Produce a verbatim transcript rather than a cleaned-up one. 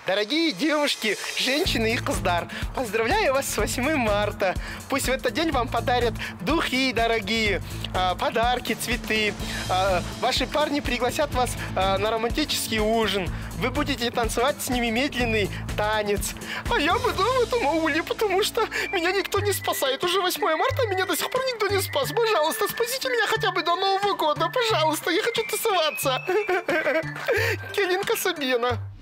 Дорогие девушки, женщины и кыздар, поздравляю вас с восьмым марта. Пусть в этот день вам подарят духи дорогие, подарки, цветы. Ваши парни пригласят вас на романтический ужин. Вы будете танцевать с ними медленный танец. А я буду в этом ауле, потому что меня никто не спасает. Уже восьмое марта, меня до сих пор никто не спас. Пожалуйста, спасите меня хотя бы до Нового года. Пожалуйста, я хочу тусоваться. Келинка Сабина.